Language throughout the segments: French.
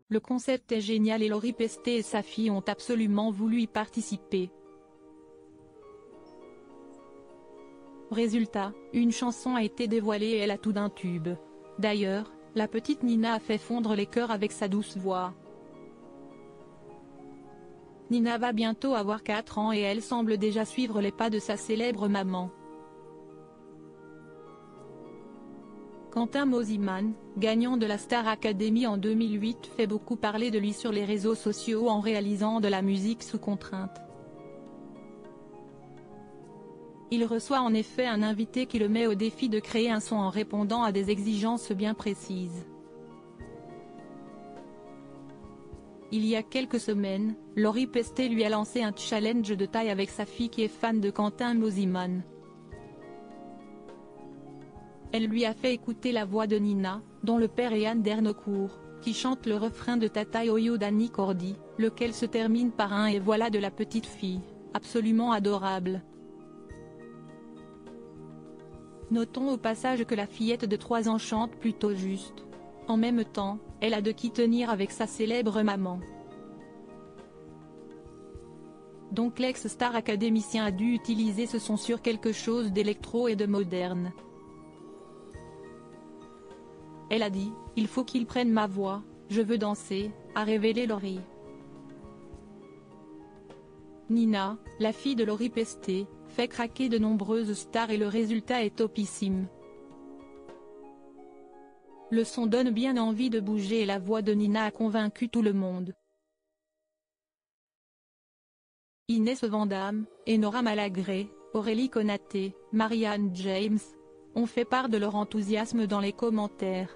Le concept est génial et Lori Pesté et sa fille ont absolument voulu y participer. Résultat, une chanson a été dévoilée et elle a tout d'un tube. D'ailleurs, la petite Nina a fait fondre les cœurs avec sa douce voix. Nina va bientôt avoir 4 ans et elle semble déjà suivre les pas de sa célèbre maman. Quentin Mosimann, gagnant de la Star Academy en 2008, fait beaucoup parler de lui sur les réseaux sociaux en réalisant de la musique sous contrainte. Il reçoit en effet un invité qui le met au défi de créer un son en répondant à des exigences bien précises. Il y a quelques semaines, Lori Pesté lui a lancé un challenge de taille avec sa fille qui est fan de Quentin Mosimann. Elle lui a fait écouter la voix de Nina, dont le père est Yann Dernocourt, qui chante le refrain de Tata Oyo d'Annie Cordy, lequel se termine par un « et voilà » de la petite fille, absolument adorable. Notons au passage que la fillette de 3 ans chante plutôt juste. En même temps, elle a de qui tenir avec sa célèbre maman. Donc l'ex-star académicien a dû utiliser ce son sur quelque chose d'électro et de moderne. Elle a dit « Il faut qu'il prenne ma voix, je veux danser », a révélé Lori. Nina, la fille de Lori Pesté, fait craquer de nombreuses stars et le résultat est topissime. Le son donne bien envie de bouger et la voix de Nina a convaincu tout le monde. Inès Vandamme, Enora Malagré, Aurélie Konaté, Marianne James ont fait part de leur enthousiasme dans les commentaires.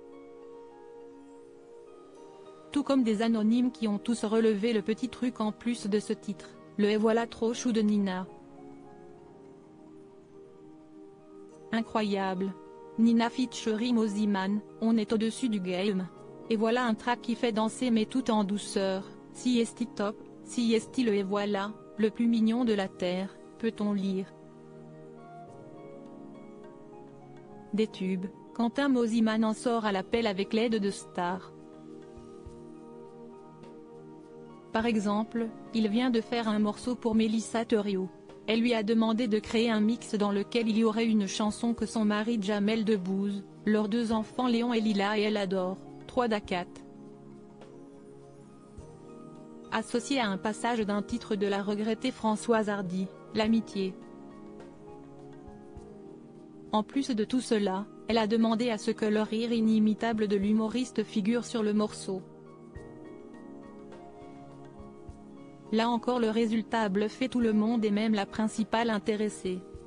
Tout comme des anonymes qui ont tous relevé le petit truc en plus de ce titre, le « et voilà trop chou » de Nina. Incroyable. Nina featuring Mosimann, on est au-dessus du game. Et voilà un track qui fait danser mais tout en douceur, si est-il top, si est-il le « et voilà », le plus mignon de la terre, peut-on lire. Des tubes, Quentin Mosimann en sort à l'appel avec l'aide de stars. Par exemple, il vient de faire un morceau pour Mélissa Theriault. Elle lui a demandé de créer un mix dans lequel il y aurait une chanson que son mari Jamel Debbouze, leurs 2 enfants Léon et Lila et elle adore, 3 d'Acat. Associé à un passage d'un titre de la regrettée Françoise Hardy, L'amitié. En plus de tout cela, elle a demandé à ce que le rire inimitable de l'humoriste figure sur le morceau. Là encore le résultat a bluffé tout le monde et même la principale intéressée.